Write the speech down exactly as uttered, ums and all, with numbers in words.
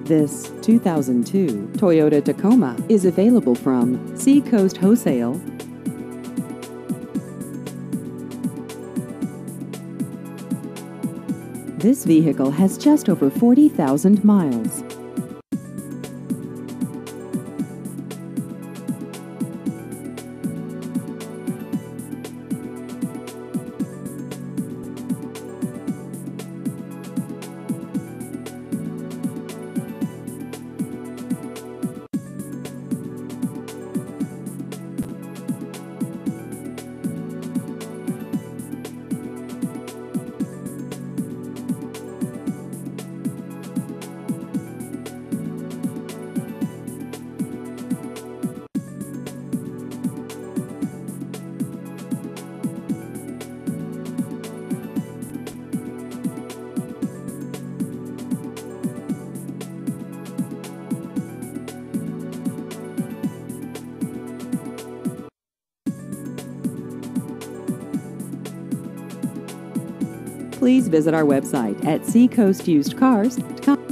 This two thousand two Toyota Tacoma is available from Seacoast Wholesale. This vehicle has just over forty thousand miles. Please visit our website at seacoast used cars dot com.